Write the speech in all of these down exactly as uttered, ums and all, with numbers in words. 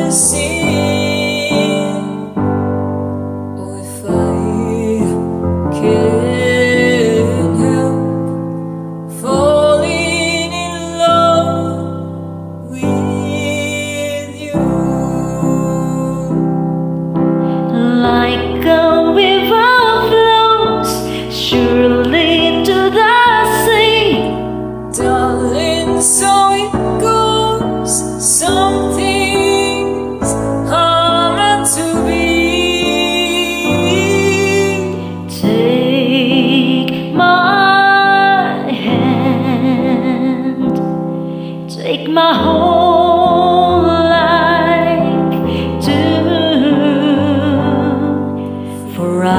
the sea. Oh, if I can't help falling in love with you. Like a river flows surely to the sea, Darling, so it goes. Some things are meant to be. take my hand, take my whole life too, for I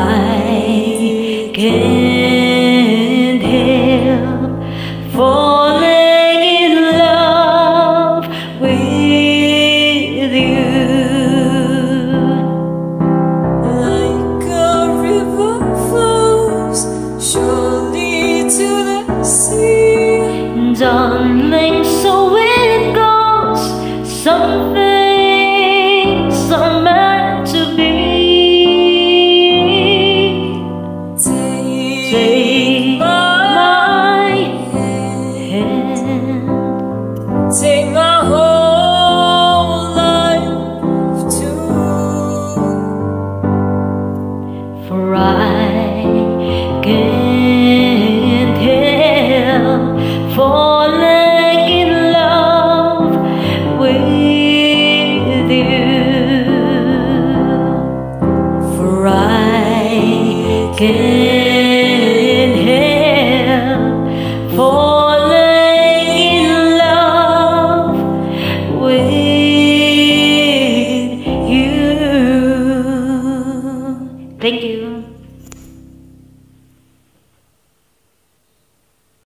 can't help falling in love with you. Like a river flows surely to the sea. Darling, so it goes. Some things are meant to be. Take, Take my my hand, hand, take my